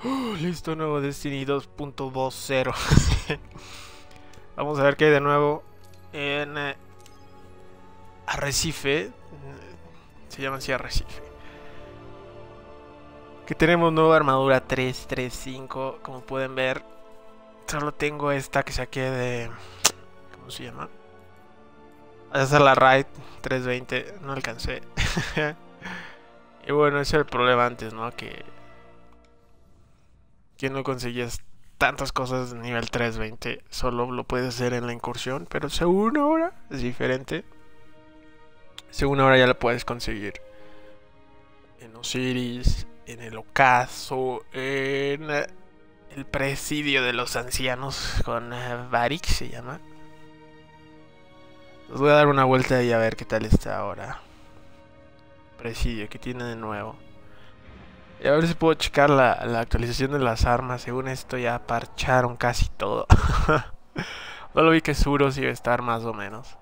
Listo, nuevo Destiny 2.20. Vamos a ver qué hay de nuevo en Arrecife. Se llama así Arrecife. Que tenemos nueva armadura 335. Como pueden ver, solo tengo esta que saqué de... ¿Cómo se llama? Esa es la Raid 320. No alcancé. Y bueno, ese era el problema antes, ¿no? Que no conseguías tantas cosas de nivel 320. Solo lo puedes hacer en la incursión. Pero según ahora es diferente. Según ahora ya lo puedes conseguir en Osiris, en el ocaso, en el presidio de los ancianos con Varix se llama. Les voy a dar una vuelta y a ver qué tal está ahora. Presidio, que tiene de nuevo. Y a ver si puedo checar la actualización de las armas. Según esto ya parcharon casi todo. Solo vi que Suros iba a estar más o menos.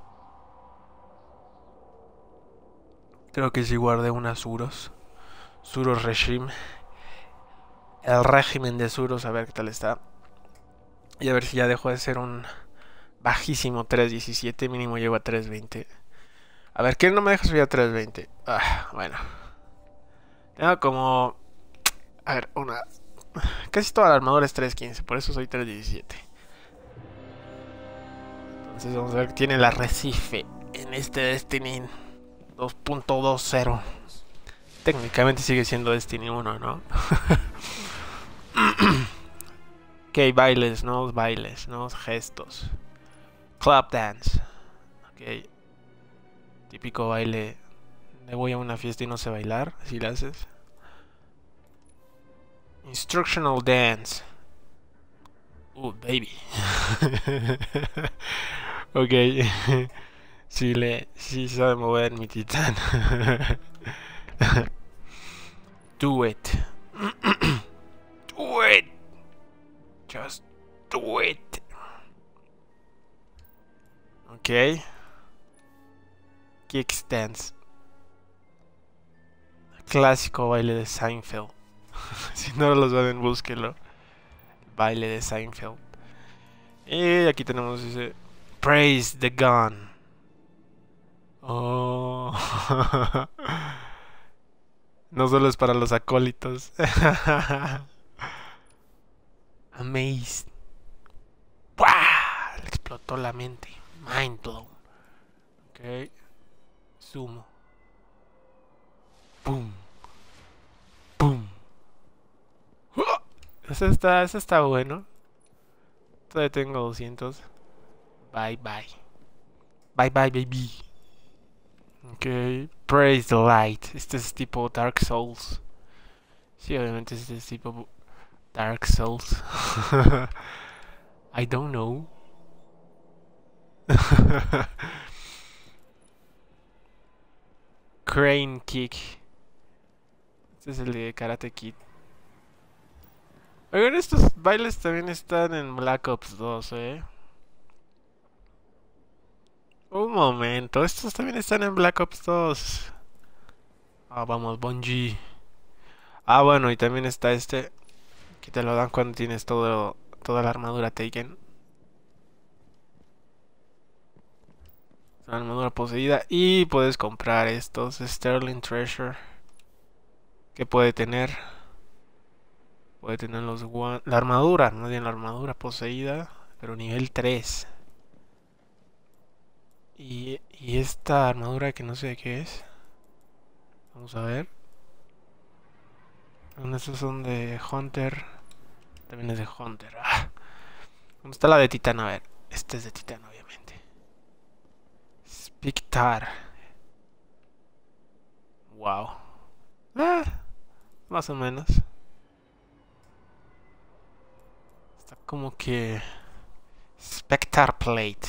Creo que sí guardé unas Suros. Suros Regime. El régimen de Suros, a ver qué tal está. Y a ver si ya dejó de ser un bajísimo 317. Mínimo llego a 320. A ver, ¿quién no me deja subir a 320? Bueno. Tengo como... A ver, una... Casi toda la armadura es 315, por eso soy 317. Entonces vamos a ver qué tiene el Arrecife en este Destiny 2.20. Técnicamente sigue siendo Destiny 1, ¿no? Ok, bailes, nuevos gestos. Club dance. Ok. Típico baile de voy a una fiesta y no sé bailar, así lo haces. Instructional dance. Baby. Ok. Sí sabe mover mi titán. Do it. Do it. Just do it. Ok. Kickstands. Clásico baile de Seinfeld. Si no lo saben, búsquenlo. Baile de Seinfeld. Y aquí tenemos ese Praise the Gun. Oh. No solo es para los acólitos. Amazed. ¡Buah! Le explotó la mente. Mind blown. Ok. Sumo. Boom. Boom. Ese está bueno. Todavía tengo 200. Bye bye. Bye bye, baby. Ok. Praise the light. Este es tipo Dark Souls. Sí, obviamente este es tipo Dark Souls. I don't know. Crane Kick. Este es el de Karate Kid. Oigan, estos bailes también están en Black Ops 2, Un momento, estos también están en Black Ops 2. Vamos, Bungie. Bueno, y también está este, que te lo dan cuando tienes toda la armadura Taken. La armadura poseída. Y puedes comprar estos Sterling Treasure. Que puede tener. Puede tener la armadura, no bien la armadura poseída, pero nivel 3. Y esta armadura que no sé de qué es. Vamos a ver. Estos son de Hunter. También es de Hunter. ¿Dónde está la de Titán? A ver. Este es de Titán, obviamente. Spectar. Wow. Más o menos. Está como que... Spectar Plate.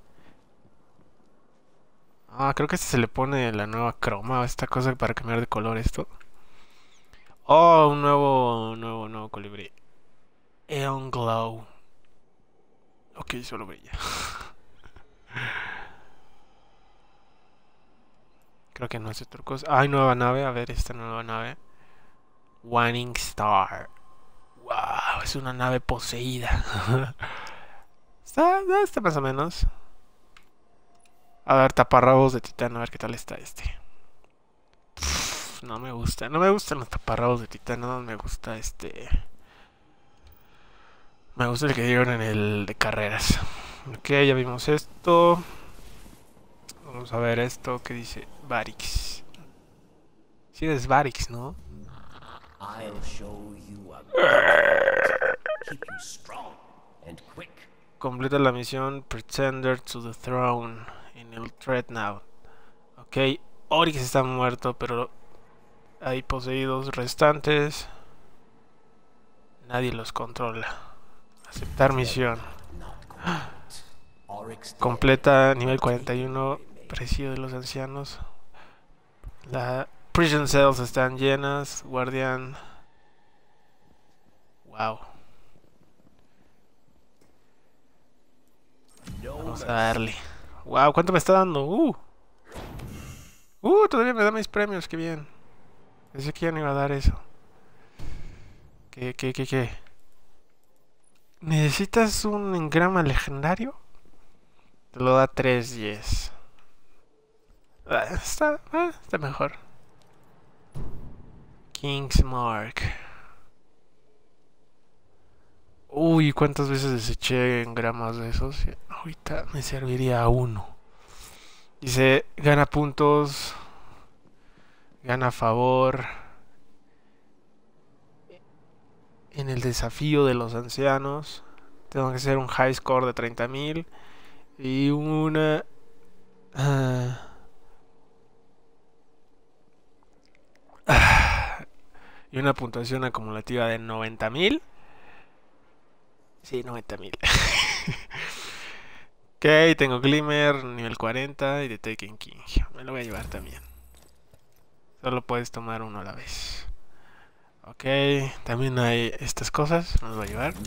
Creo que este se le pone la nueva croma. Esta cosa para cambiar de color esto. Un nuevo colibrí. Eon Glow. Ok, solo brilla. Creo que no es otra cosa. Hay nueva nave. A ver, esta nueva nave. Wanning Star. Wow, es una nave poseída. Está más o menos. A ver, taparrabos de titán, a ver qué tal está este. No me gusta, no me gustan los taparrabos de titán, no me gusta este. Me gusta el que dieron en el de carreras. Ok, ya vimos esto. Vamos a ver esto que dice Varix. Sí es Varix, ¿no? I'll show you a good keep you strong and quick. Completa la misión Pretender to the Throne en el Dreadnought. Ok, Oryx está muerto, pero hay poseídos restantes. Nadie los controla. Aceptar misión. Completa nivel 41. Presidio de los ancianos. La prison cells están llenas. Guardián. Wow. Vamos a darle. Wow, ¿cuánto me está dando? Todavía me da mis premios, qué bien. Pensé que ya no iba a dar eso. ¿Qué? ¿Necesitas un engrama legendario? Te lo da 3 10. Está mejor. King's Mark. Uy, ¿cuántas veces deseché engramas de esos? Ahorita me serviría uno. Dice, gana puntos. Gana favor. En el desafío de los ancianos. Tengo que hacer un high score de 30.000. Y una... y una puntuación acumulativa de 90.000. Sí, 90.000. Ok, tengo Glimmer, nivel 40 y de Taken King. Me lo voy a llevar también. Solo puedes tomar uno a la vez. Ok, también hay estas cosas. Me los voy a llevar.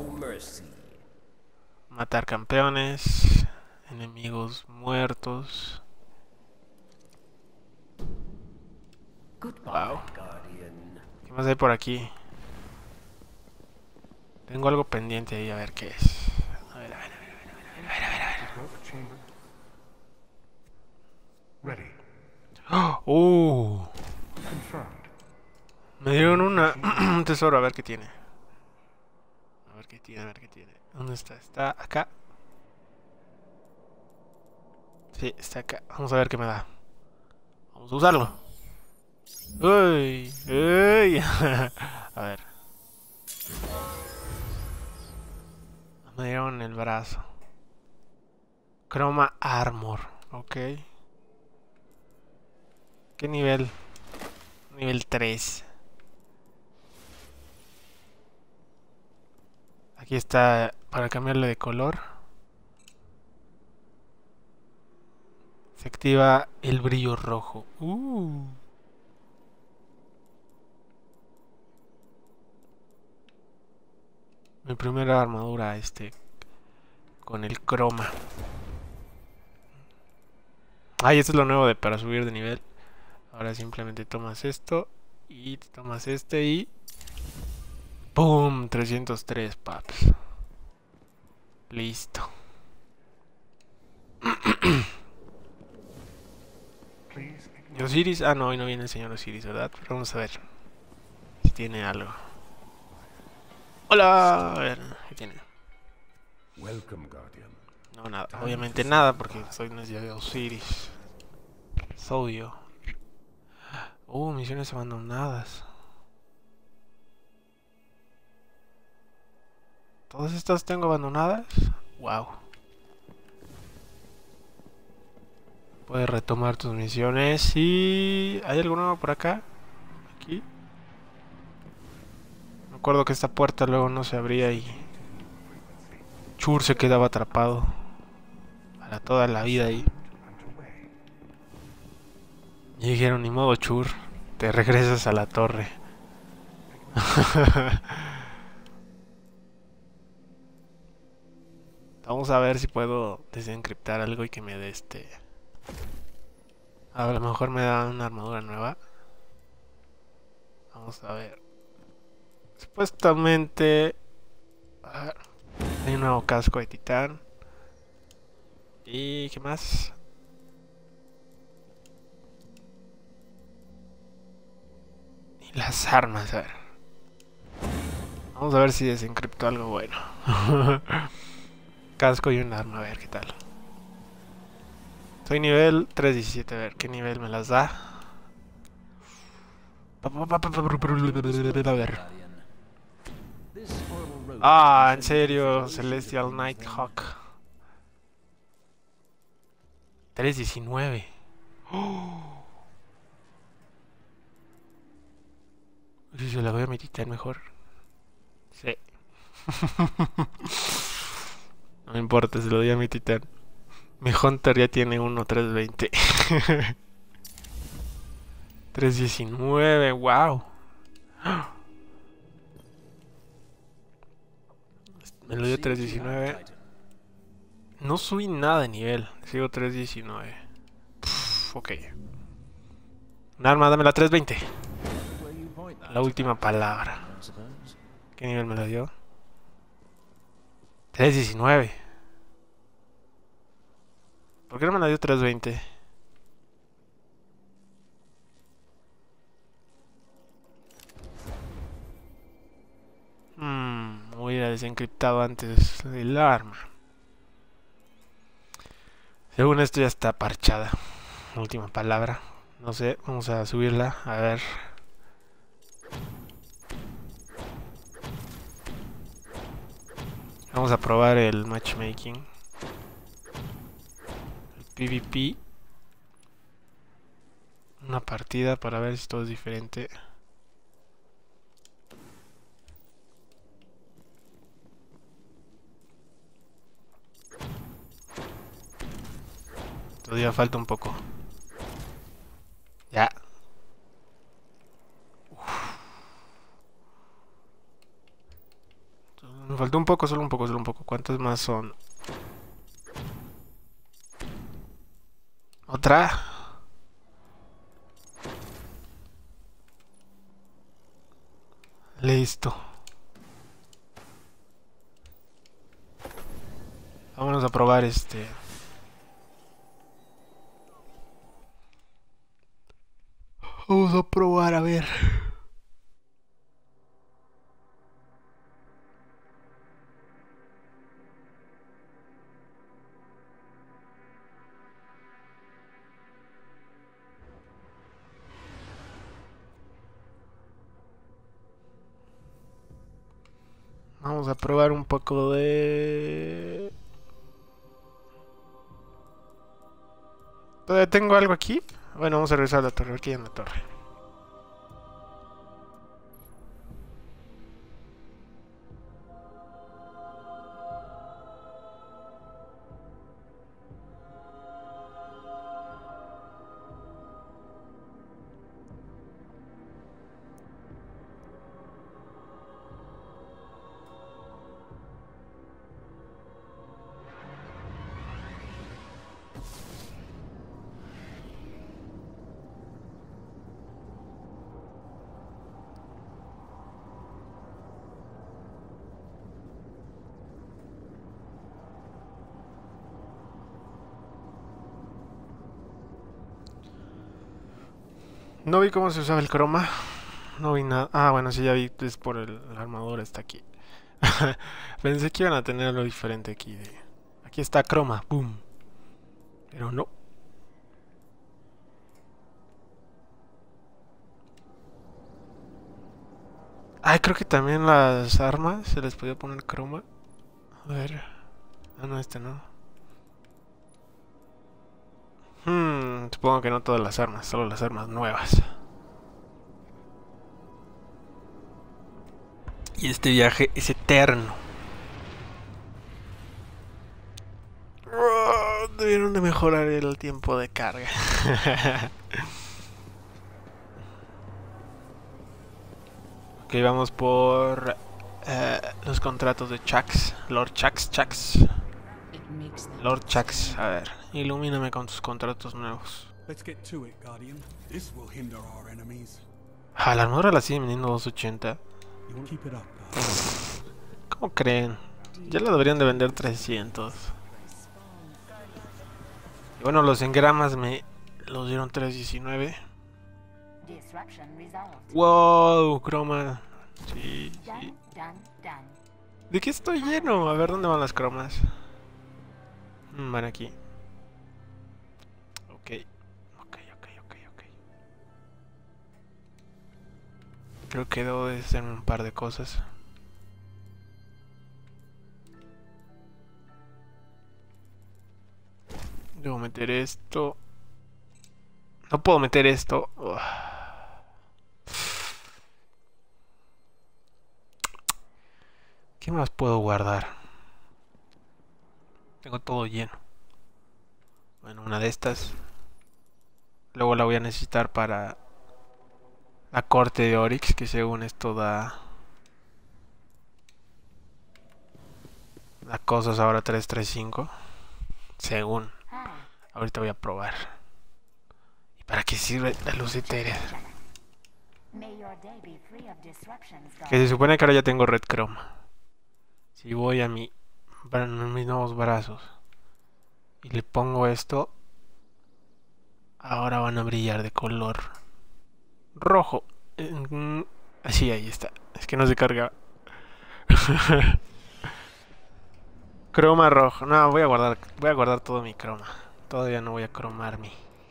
Matar campeones. Enemigos muertos. Wow. ¿Qué más hay por aquí? Tengo algo pendiente ahí, a ver qué es. A ver. Me dieron un tesoro, a ver qué tiene. A ver qué tiene. ¿Dónde está? ¿Está acá? Sí, está acá. Vamos a ver qué me da. Vamos a usarlo. Uy. A ver. Me dieron el brazo. Chroma Armor. Ok. ¿Qué nivel? Nivel 3. Aquí está para cambiarle de color. Se activa el brillo rojo. Mi primera armadura con el croma. Y esto es lo nuevo para subir de nivel. Ahora simplemente tomas esto y tomas este y ¡pum! 303 paps. Listo. ¿Y Osiris? No, hoy no viene el señor Osiris, ¿verdad? Pero vamos a ver si tiene algo. ¡Hola! A ver, ¿qué tiene? No, nada. Obviamente nada, porque soy una de Osiris. Es obvio. Misiones abandonadas. ¿Todas estas tengo abandonadas? Wow. Puedes retomar tus misiones. Y... ¿hay algo nuevo por acá? Aquí. Me acuerdo que esta puerta luego no se abría y... Chur se quedaba atrapado. Para toda la vida ahí. Y dijeron, ni modo Chur. Te regresas a la torre. Vamos a ver si puedo desencriptar algo y que me dé A lo mejor me da una armadura nueva. Vamos a ver. Supuestamente hay un nuevo casco de titán. ¿Y qué más? Y las armas, a ver. Vamos a ver si desencripto algo bueno. Casco y un arma, a ver qué tal. Soy nivel 317, a ver qué nivel me las da. A ver. Ah, en serio, Celestial Nighthawk. 319. Oh. Si se la voy a mi titán mejor. Sí. No me importa, se lo doy a mi titán. Mi Hunter ya tiene uno 320. 319, wow. Me lo dio 319. No subí nada de nivel. Sigo 319. Ok. Un arma, dame la 320. La última palabra. ¿Qué nivel me la dio? 319. ¿Por qué no me la dio 320? Hubiera desencriptado antes el arma. Según esto ya está parchada. Última palabra. No sé, vamos a subirla. A ver. Vamos a probar el matchmaking. El PvP. Una partida para ver si todo es diferente. Todavía falta un poco. Ya. Me faltó un poco, solo un poco, solo un poco. ¿Cuántos más son? ¿Otra? Listo. Vámonos a probar este. Vamos a probar a ver. Vamos a probar un poco de... ¿Todavía tengo algo aquí? Bueno, vamos a regresar a la torre, aquí en la torre. No vi cómo se usaba el croma. No vi nada. Ah, bueno, sí, ya vi. Es por la armadura, está aquí. Pensé que iban a tener algo diferente aquí. Aquí está croma. Boom. Pero no. Ay, creo que también las armas se les podía poner croma. A ver. Ah, no, este no. Supongo que no todas las armas, solo las armas nuevas. Y este viaje es eterno. Debieron de mejorar el tiempo de carga. Ok, vamos por los contratos de Chax. Lord Chax. Lord Chax, a ver, ilumíname con tus contratos nuevos. Ah, la armadura la sigue vendiendo 280. ¿Cómo creen? Ya lo deberían de vender 300. Y bueno, los engramas me los dieron 319. Wow, croma. Sí, sí. ¿De qué estoy lleno? A ver, ¿dónde van las cromas? Van aquí. Ok. Creo que debo de hacer un par de cosas. Debo meter esto. No puedo meter esto. Ugh. ¿Qué más puedo guardar? Tengo todo lleno. Bueno, una de estas. Luego la voy a necesitar para la corte de Oryx, que según esto da cosas ahora 335. Según. Ahorita voy a probar. ¿Y para qué sirve la luz etérea? Que se supone que ahora ya tengo red chroma. Si voy a mis nuevos brazos y le pongo esto, ahora van a brillar de color rojo. Así, ahí está. Es que no se carga. Croma rojo. No, voy a guardar todo mi croma. Todavía no voy a cromarme.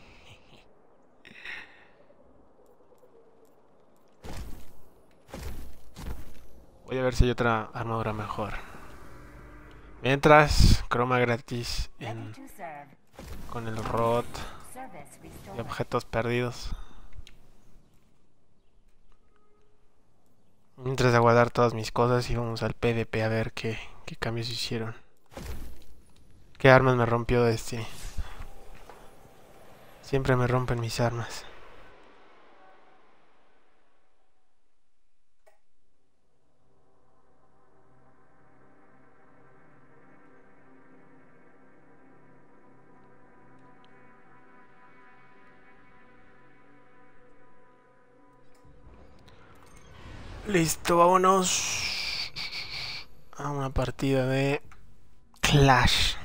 Voy a ver si hay otra armadura mejor. Mientras, croma gratis con el rod de objetos perdidos. Mientras a guardar todas mis cosas y vamos al PvP a ver qué cambios hicieron. ¿Qué armas me rompió Destiny? Siempre me rompen mis armas. Listo, vámonos a una partida de Clash.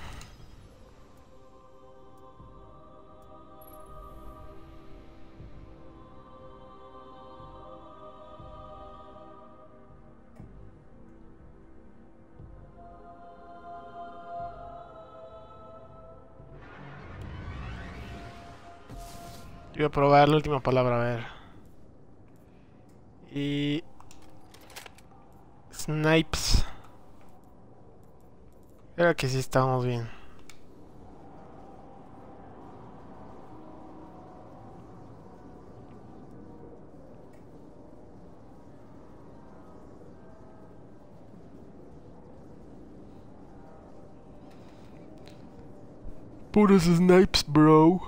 Voy a probar la última palabra, a ver. Y... Snipes. Creo que sí estamos bien. Puros snipes, bro.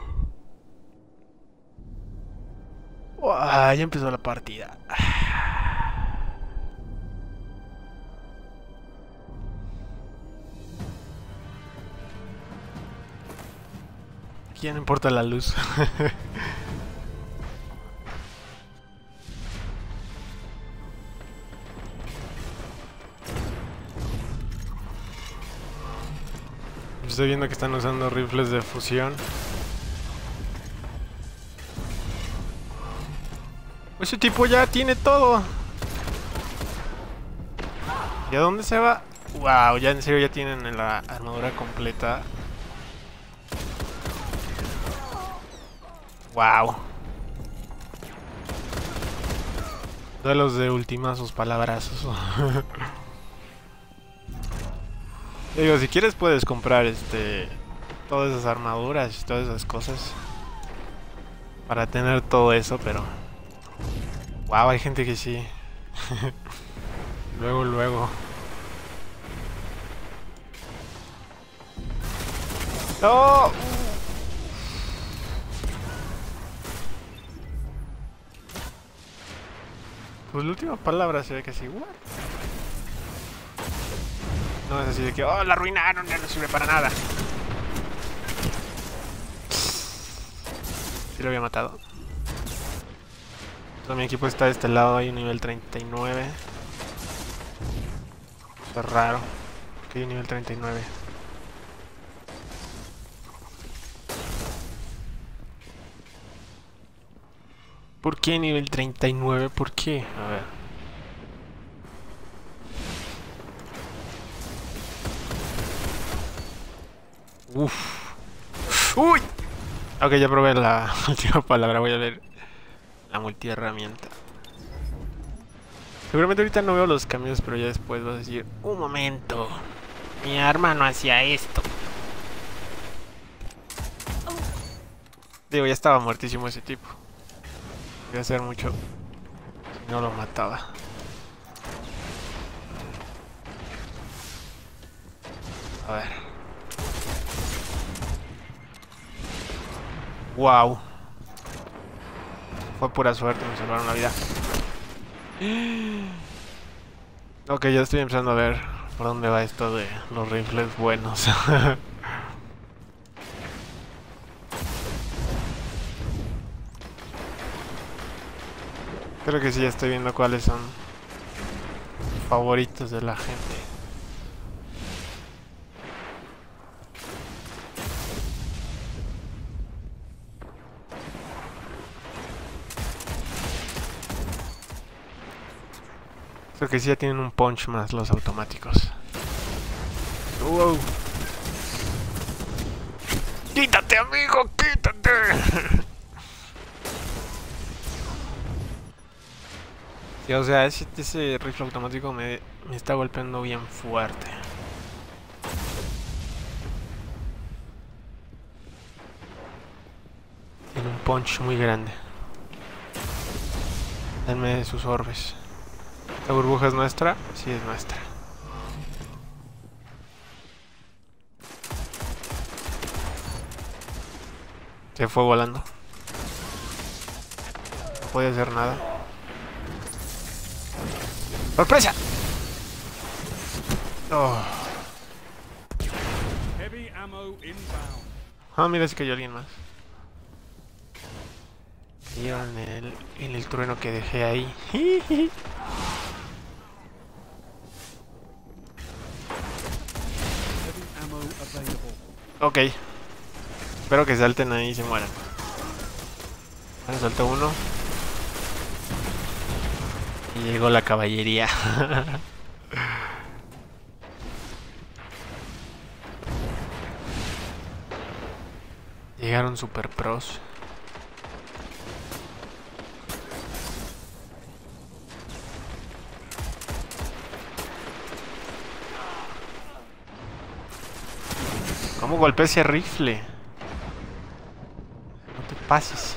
Ya empezó la partida. ¿Quién importa la luz? Estoy viendo que están usando rifles de fusión. Ese tipo ya tiene todo. ¿Y a dónde se va? Wow, ya en serio ya tienen la armadura completa. Wow. Duelos de ultimazos, palabrazos. Digo, si quieres puedes comprar todas esas armaduras y todas esas cosas para tener todo eso, pero wow, hay gente que sí. Luego. ¡No! Pues la última palabra se ve que así, ¿what? No es así de que, oh, la arruinaron, ya no sirve para nada. Sí lo había matado. Todo mi equipo está de este lado, hay un nivel 39. Es raro. Que hay nivel 39. ¿Por qué nivel 39? ¿Por qué? A ver. Uf. ¡Uy! Ok, ya probé la última palabra. Voy a ver la multiherramienta. Seguramente ahorita no veo los cambios, pero ya después vas a decir: un momento, mi arma no hacía esto. Digo, ya estaba muertísimo ese tipo. Iba a hacer mucho si no lo mataba. A ver. Wow. Fue pura suerte, me salvaron la vida. Ok, ya estoy empezando a ver por dónde va esto de los rifles buenos. Creo que sí, ya estoy viendo cuáles son favoritos de la gente. Creo que sí ya tienen un punch más los automáticos. ¡Wow! ¡Quítate, amigo! ¡Quítate! Sí, o sea, ese rifle automático me está golpeando bien fuerte. Tiene un punch muy grande. Denme sus orbes. ¿La burbuja es nuestra? Sí, es nuestra. Se fue volando. No podía hacer nada. ¡Sorpresa! Oh. Ah, mira, si cayó alguien más. Vieron en el trueno que dejé ahí. Ok. Espero que salten ahí y se mueran. Bueno, saltó uno. Y llegó la caballería. Llegaron super pros. ¿Cómo golpeé ese rifle? No te pases.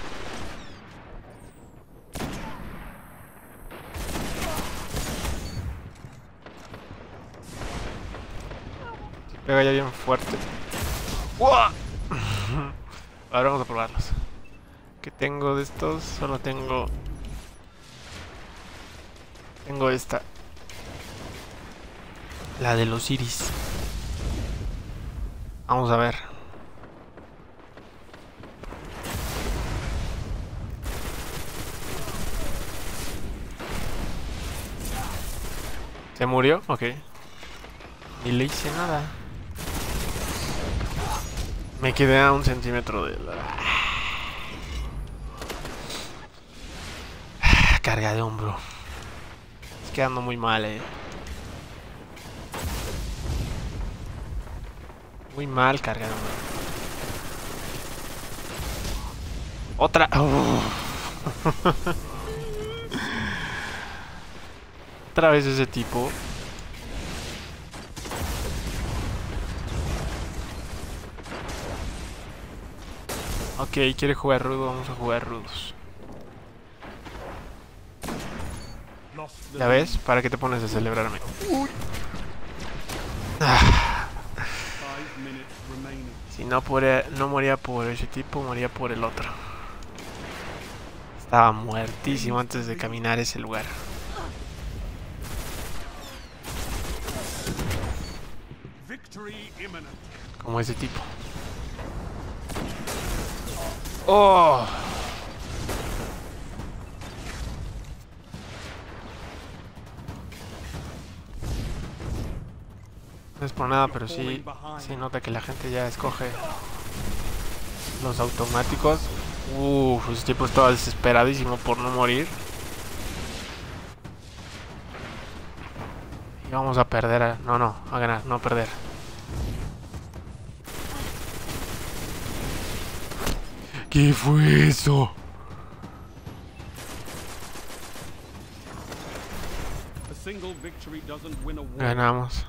Se pega ya bien fuerte. ¡Wow! Ahora vamos a probarlos. ¿Qué tengo de estos? Solo tengo... Tengo esta. La de los iris. Vamos a ver. ¿Se murió? Ok. Ni le hice nada. Me quedé a 1 centímetro de la... Carga de hombro. Es quedando muy mal, Muy mal carga de hombro. Otra. Oh. Otra vez ese tipo. Ok, quiere jugar rudo, vamos a jugar rudos. ¿Ya ves? ¿Para qué te pones a celebrarme? Uy. Ah. Si no, no moría por ese tipo, moría por el otro. Estaba muertísimo antes de caminar ese lugar. Como ese tipo. ¡Oh! No es por nada, pero sí se nota que la gente ya escoge los automáticos. Ese tipo estaba desesperadísimo por no morir. Y vamos a perder. No, a ganar, no a perder. ¿Qué fue eso? Ganamos.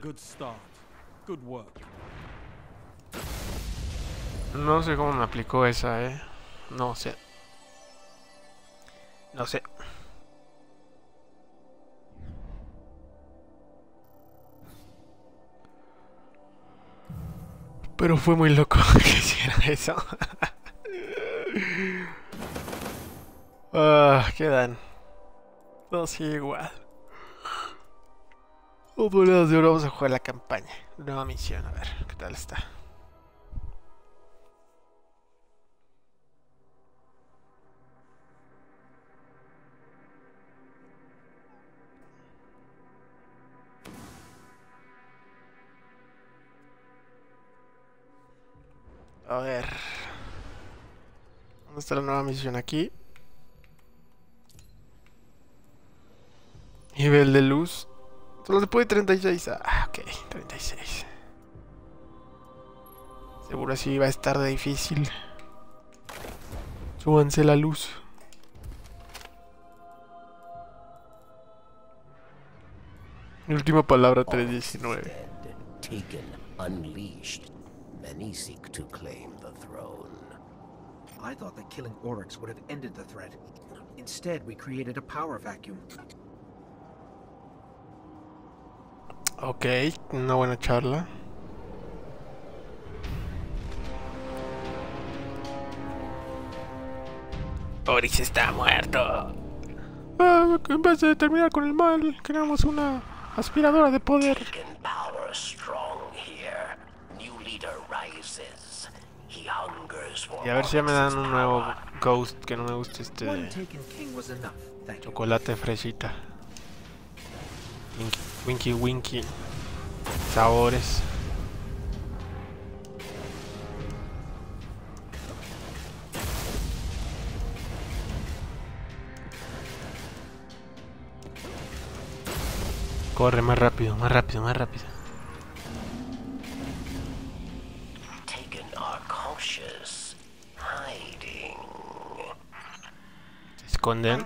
No sé cómo me aplicó esa, No sé. No sé. Pero fue muy loco que hiciera eso. Quedan dos igual. Monedas de oro, vamos a jugar la campaña. Nueva misión, a ver qué tal está. A ver. ¿Dónde está la nueva misión? Aquí. Nivel de luz. Solo se puede 36. Ok, 36. Seguro así va a estar de difícil. Súbanse la luz. Última palabra 319. Taken, unleashed. Many seek to claim the throne. I thought that killing Oryx would have ended the threat. Instead, we created a power vacuum. Ok, una buena charla. Oryx está muerto. En vez de terminar con el mal, creamos una aspiradora de poder. Y a ver si ya me dan un nuevo Ghost, que no me gusta este de chocolate fresita. Winky Winky. Sabores. Corre más rápido, más rápido, más rápido. Se esconden.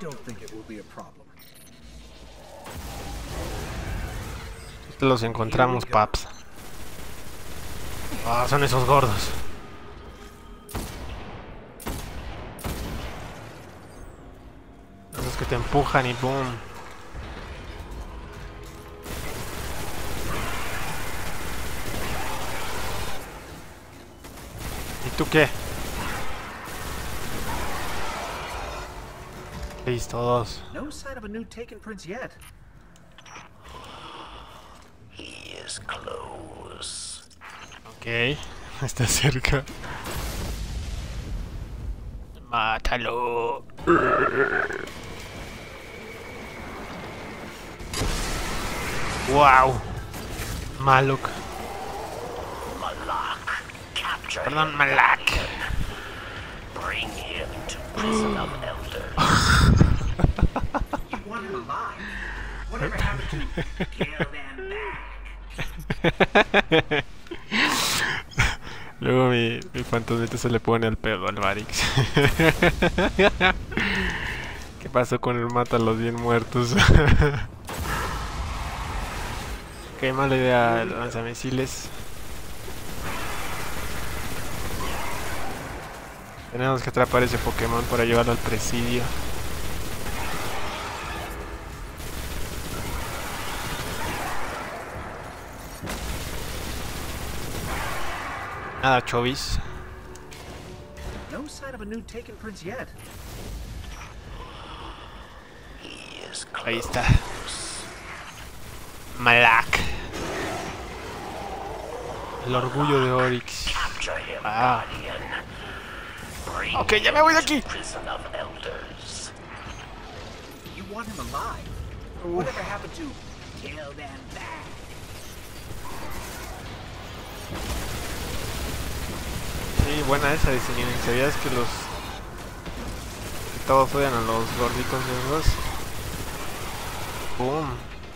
Los encontramos, paps. Son esos gordos. Esos que te empujan y boom. ¿Y tú qué? Listo, dos. No sign of a new Taken Prince yet. He is close. Ok, está cerca. Mátalo. Wow. Malok. Malak, capture Perdón, him. Malak. Bring him to prison of elders. You want him alive? Whatever happened to kill them back? Luego mi fantasmita se le pone al pedo al Varix. ¿Qué pasó con el mata a los bien muertos? Qué mala idea el lanzamisiles. Tenemos que atrapar ese Pokémon para llevarlo al presidio. Nada, Chovis. No sign of a new Taken Prince yet. He is close. Ahí está. Malak. El orgullo de Oryx. Capture him, Ah. guardian. Bring Ok, ya me voy de him aquí. to prison of elders. You want him alive? Whatever happened to kill them back? Sí, buena esa diseño. ¿Sabías que los... que todos odian a los gorditos esos? ¡Pum!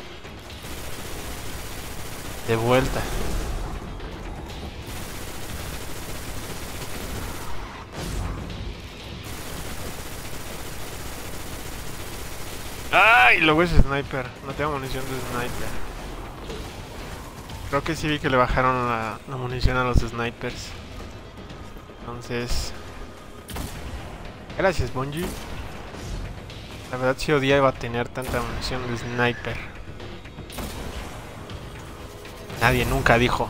De vuelta. ¡Ay! Luego es sniper. No tengo munición de sniper. Creo que sí vi que le bajaron la munición a los snipers. Entonces... gracias, Bungie. La verdad sí odiaba tener tanta munición de sniper. Nadie nunca dijo.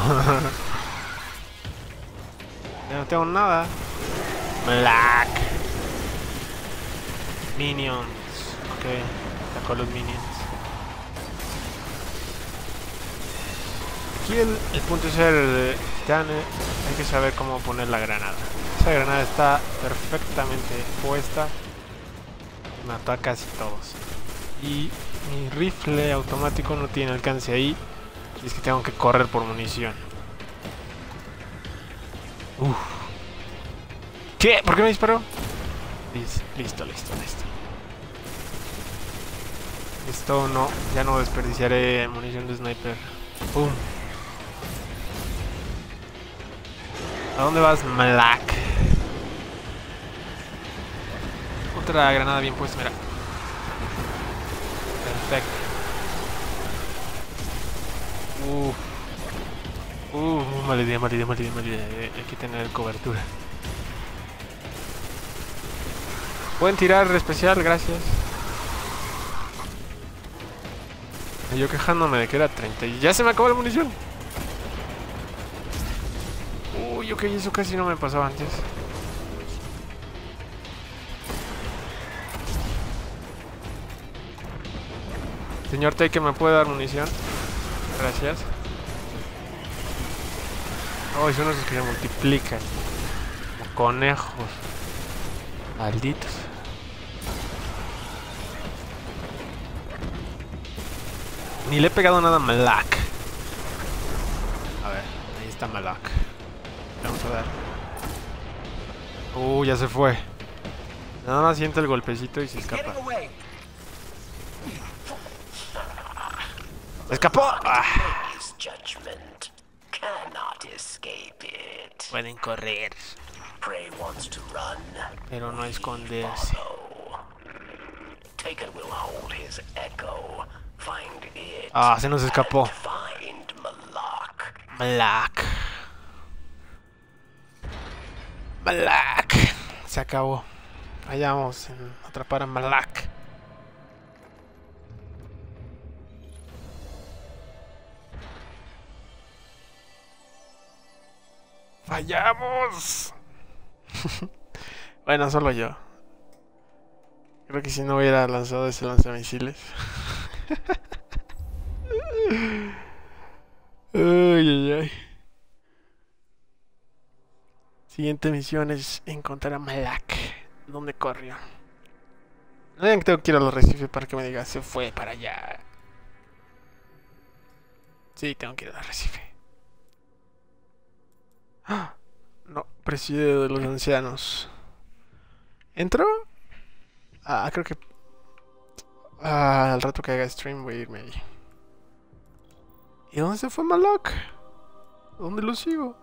Ya no tengo nada. Black. Minions. Ok, sacó los minions. Aquí el punto es hay que saber cómo poner la granada. Esa granada está perfectamente puesta. Mató a casi todos. Y mi rifle automático no tiene alcance ahí. Y es que tengo que correr por munición. Uf. ¿Qué? ¿Por qué me disparó? Listo. Esto no, ya no desperdiciaré munición de sniper. ¡Pum! ¿A dónde vas, Malak? Otra granada bien puesta, mira. Perfecto. Mala idea. Hay que tener cobertura. Pueden tirar especial, gracias. Yo quejándome de que era 30 y ya se me acabó la munición. Uy, ok, eso casi no me pasaba antes. Señor Taker, ¿me puede dar munición? Gracias. Oh, son esos que se multiplican como conejos. Malditos. Ni le he pegado nada a Malak. A ver, ahí está Malak. Vamos a dar. Ya se fue. Nada más siente el golpecito y se escapa. ¡Escapó! Pueden correr, pero no esconderse. Se nos escapó. Malak. Se acabó. Allá vamos a atrapar a Malak. ¡Fallamos! Bueno, solo yo. Creo que si no hubiera lanzado ese lanzamisiles. Ay. Siguiente misión es encontrar a Malak. ¿Dónde corrió? No digan que tengo que ir a los arrecifes para que me diga se fue para allá. Sí, tengo que ir al arrecife. No, presidio de los ancianos. ¿Entro? Creo que... al rato que haga stream voy a irme ahí. ¿Y dónde se fue Malak? ¿Dónde lo sigo?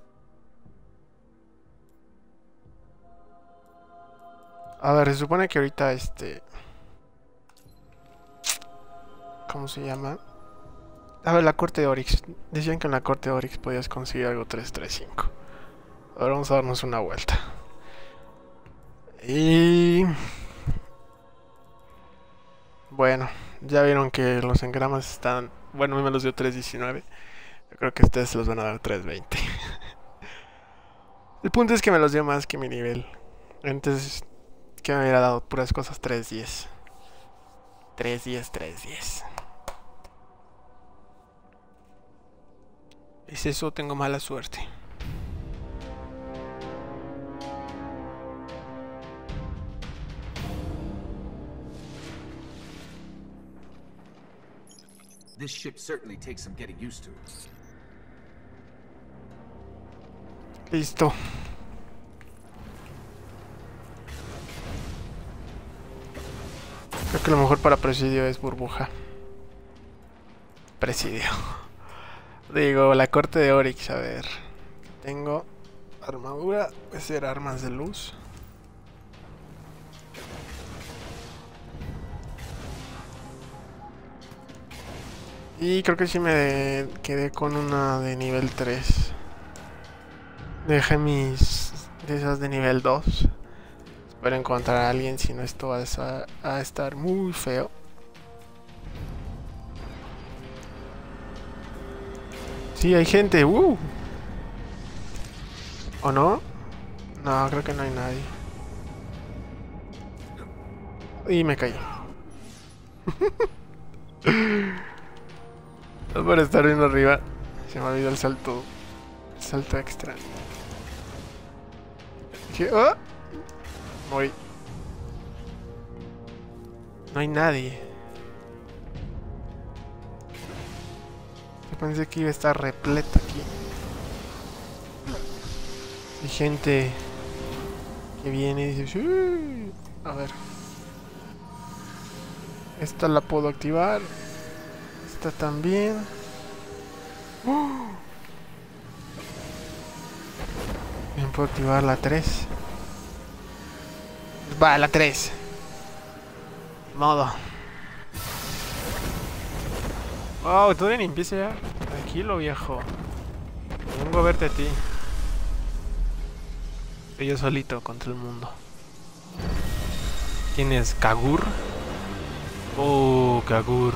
A ver, se supone que ahorita ¿cómo se llama? A ver, la corte de Oryx. Decían que en la corte de Oryx podías conseguir algo 335. Ahora vamos a darnos una vuelta. Y... bueno, ya vieron que los engramas están... bueno, a mí me los dio 319. Yo creo que ustedes se los van a dar 320. El punto es que me los dio más que mi nivel. Entonces, que me hubiera dado puras cosas 310. 310. ¿Es eso? Tengo mala suerte. This ship certainly takes some getting used to. Listo. Creo que lo mejor para presidio es burbuja. Presidio. Digo, la corte de Oryx, a ver. Tengo armadura, puede ser armas de luz. Y creo que sí me quedé con una de nivel 3. Dejé mis de esas de nivel 2. Espero encontrar a alguien, si no esto va a estar muy feo. Sí, hay gente. ¿O no? No, creo que no hay nadie. Y me caí. No por estar viendo arriba. Se me olvidó el salto. El salto extra. ¿Qué? ¡Oh! Morí. No hay nadie. Yo pensé que iba a estar repleto aquí. Hay gente que viene y dice... "Sí". A ver. Esta la puedo activar. Esta también. Bien, puedo activar la 3. Va, la 3. Modo. Wow, todavía ni empieza ya. Tranquilo, viejo. Vengo a verte a ti. Estoy yo solito contra el mundo. ¿Quién es? ¿Kagur? Oh, Kagur.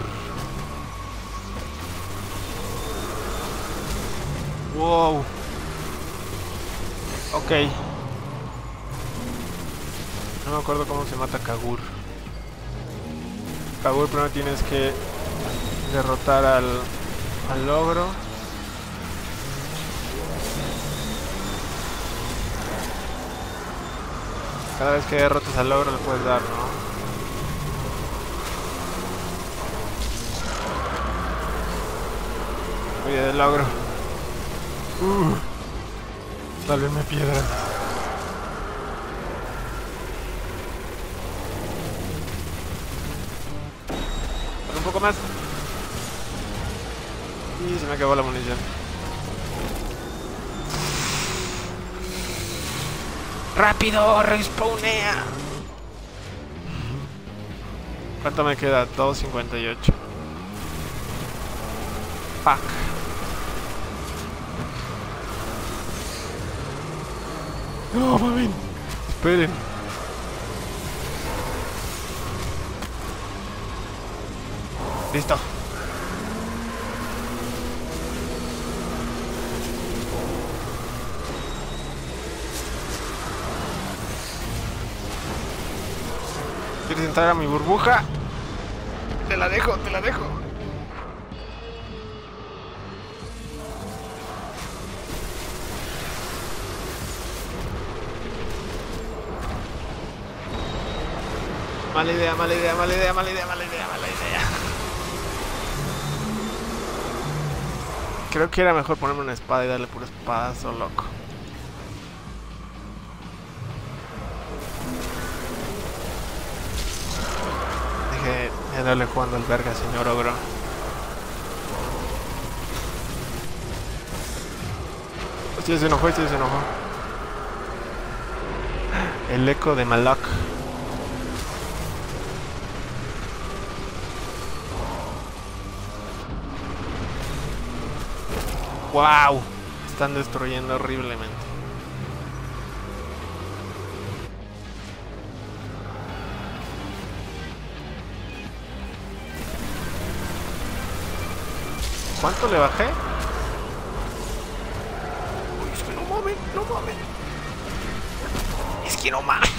Wow. Ok. No me acuerdo cómo se mata Kagur. Kagur primero tienes que derrotar al ogro. Cada vez que derrotas al ogro le puedes dar, ¿no? Oye, del ogro. Sálveme piedra. Un poco más. Y se me acabó la munición. ¡Rápido! ¡Respawnea! ¿Cuánto me queda? 2.58. Fuck. No, mami. Esperen. Listo. ¿Quieres entrar a mi burbuja? Te la dejo, te la dejo. Mala idea, mala idea, mala idea, mala idea, mala idea, mala idea. Creo que era mejor ponerme una espada y darle puro espadazo, loco. Dejé de darle jugando al verga, señor ogro. Hostia, se enojó, se enojó. El eco de Malak. ¡Wow! Están destruyendo horriblemente. ¿Cuánto le bajé? Uy, es que no mames, no mames. Es que no mames.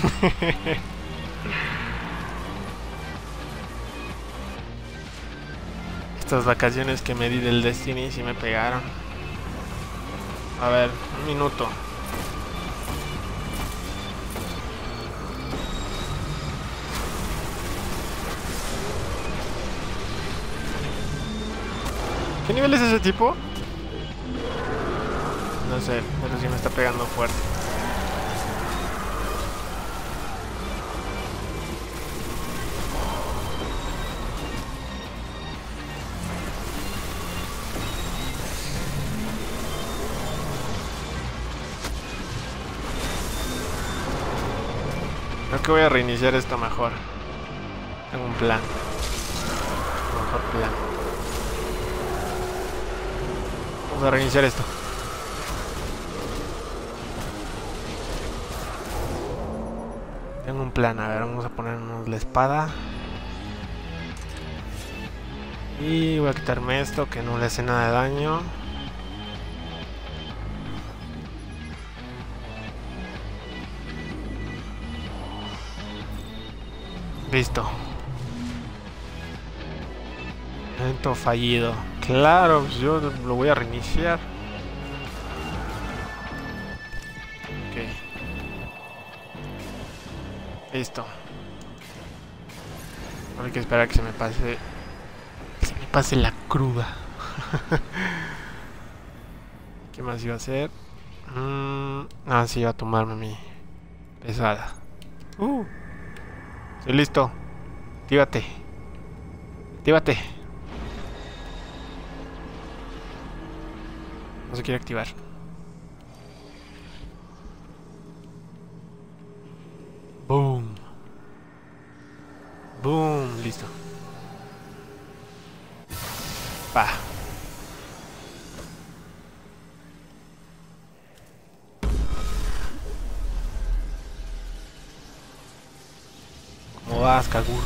Estas vacaciones que me di del Destiny sí me pegaron. A ver, un minuto. ¿Qué nivel es ese tipo? No sé, pero sí me está pegando fuerte. Creo que voy a reiniciar esto mejor. Tengo un plan. Mejor plan. Vamos a reiniciar esto. Tengo un plan. A ver, vamos a ponernos la espada. Y voy a quitarme esto que no le hace nada de daño. Listo. Evento fallido. Claro, pues yo lo voy a reiniciar. Ok. Listo. Hay que esperar a que se me pase. Que se me pase la cruda. ¿Qué más iba a hacer? Ah, sí, iba a tomarme mi pesada. Estoy listo. Actívate. Actívate. No se quiere activar. Boom. Boom. Listo. Pa. ¿Cómo vas, Kagur?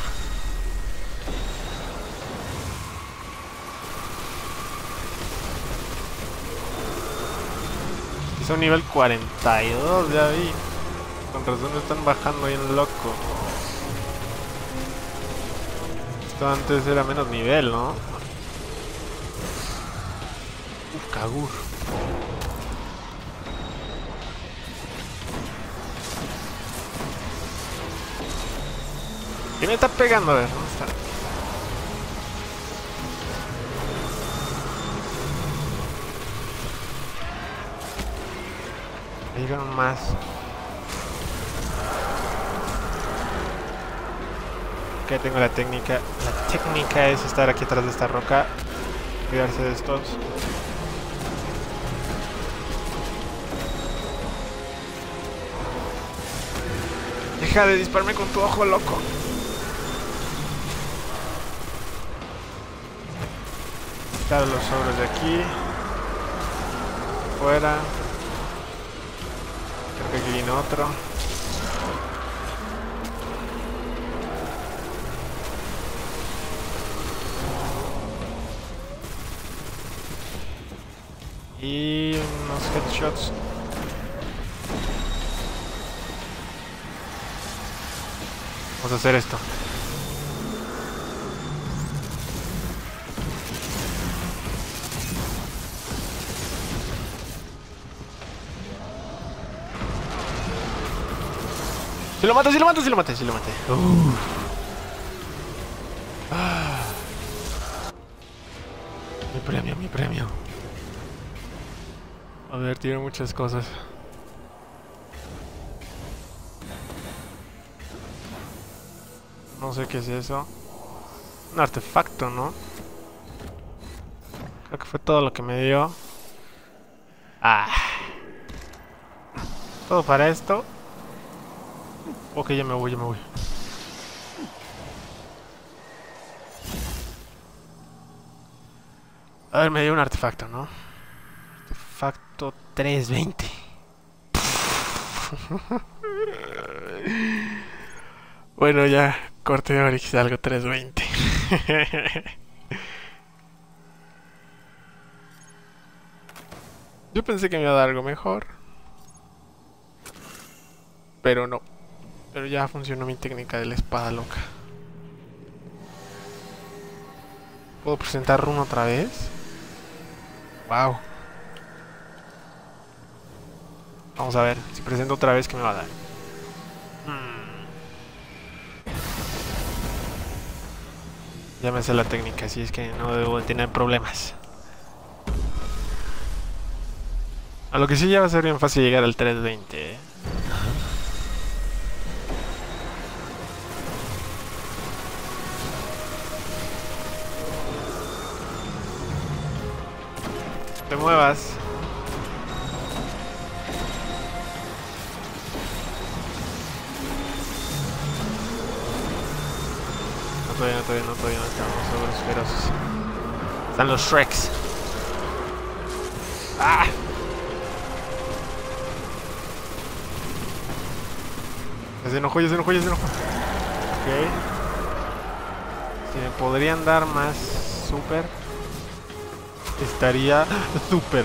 Son nivel 42, ya vi. Con razón están bajando bien loco. Esto antes era menos nivel, ¿no? Kagur. ¿Quién me está pegando? A ver, ¿dónde está? Ahí llegaron más. Ok, tengo la técnica. La técnica es estar aquí atrás de esta roca. Cuidarse de estos. Deja de dispararme con tu ojo, loco. Quitar los sobres de aquí. Fuera. Creo que aquí viene otro. Y unos headshots. Vamos a hacer esto. Si lo mato, si lo mato, si lo maté, si lo maté. Mi premio, mi premio. A ver, tiene muchas cosas. No sé qué es eso. Un artefacto, ¿no? Creo que fue todo lo que me dio. Ah. Todo para esto. Ok, ya me voy, ya me voy. A ver, me dio un artefacto, ¿no? Artefacto 320. Bueno, ya corte de Oryx, algo 320. Yo pensé que me iba a dar algo mejor. Pero no. Pero ya funcionó mi técnica de la espada loca. ¿Puedo presentar rune otra vez? Wow. Vamos a ver, si presento otra vez, ¿qué me va a dar? Ya me sé la técnica, así es que no debo de tener problemas. A lo que sí ya va a ser bien fácil llegar al 320, ¿eh? No te muevas. Todavía no estamos sobre los feroces. Están los Shreks. ¡Ah! Ya se enojó. Ok. Si me podrían dar más super, estaría super.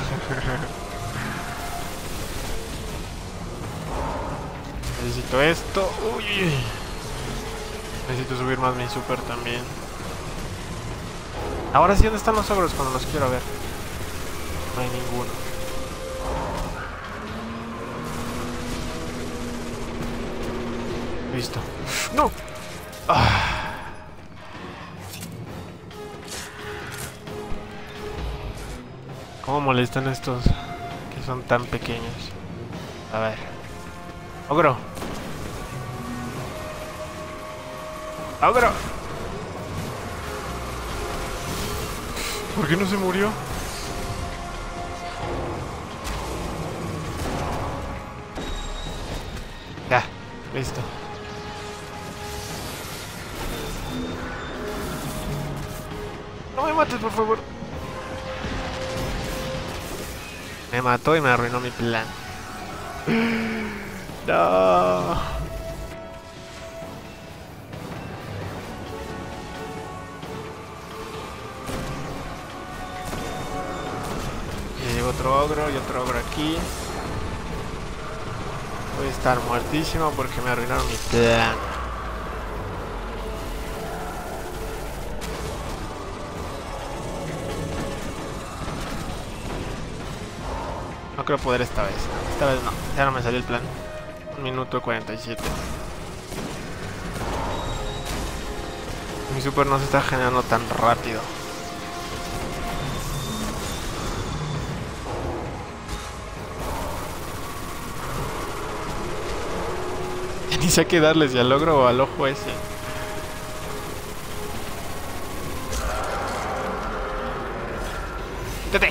Necesito esto. Uy. Necesito subir más mi super también. Ahora sí, ¿dónde están los ogros cuando los quiero ver? No hay ninguno. Listo. ¡No! Ah. ¿Cómo molestan estos que son tan pequeños? A ver. ¡Ogro! ¡Ogro! ¿Por qué no se murió? Ya, listo. No me mates, por favor. Me mató y me arruinó mi plan. No. Otro ogro y otro ogro aquí. Voy a estar muertísimo porque me arruinaron mi plan. No creo poder esta vez. Esta vez no. Ya no me salió el plan. 1 minuto 47. Mi super no se está generando tan rápido. Ni sé qué darles, si al ogro o al ojo ese. ¡Quítate!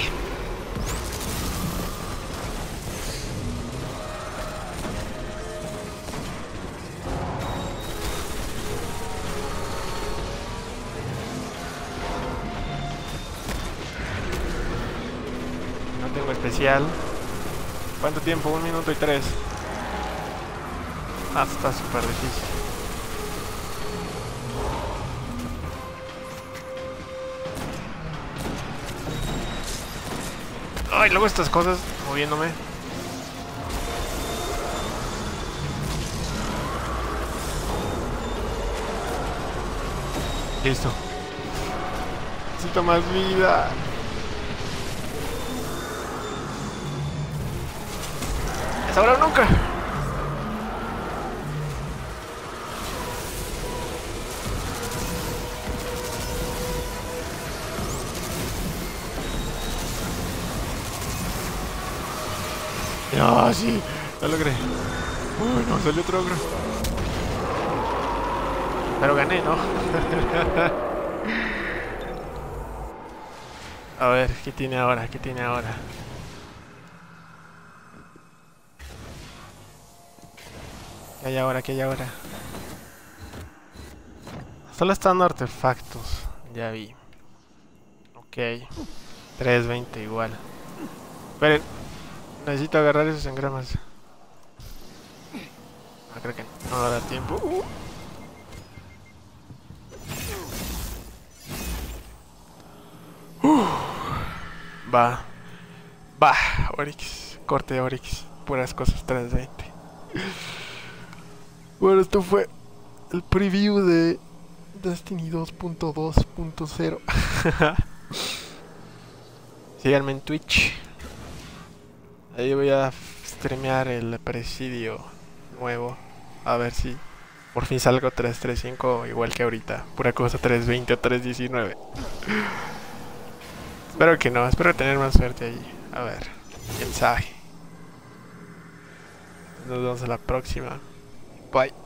No tengo especial. ¿Cuánto tiempo? 1 minuto y 3. Ah, está súper difícil. Ay, luego estas cosas moviéndome. Listo. Necesito más vida. Es ahora o nunca. No, sí, lo logré. Uy, no, salió otro ogro. Pero gané, ¿no? A ver, ¿qué tiene ahora? ¿Qué tiene ahora? ¿Qué hay ahora? ¿Qué hay ahora? Solo están artefactos. Ya vi. Ok. 320 igual. Esperen. Necesito agarrar esos engramas. No, creo que no va a dar tiempo. Va. Oryx. Corte de Oryx. Puras cosas 320. Bueno, esto fue el preview de Destiny 2.2.0. Síganme en Twitch. Ahí voy a streamear el presidio nuevo. A ver si por fin salgo 335 igual que ahorita. Pura cosa 320 o 319. Espero que no, espero tener más suerte allí. A ver. quién sabe. Nos vemos en la próxima. Bye.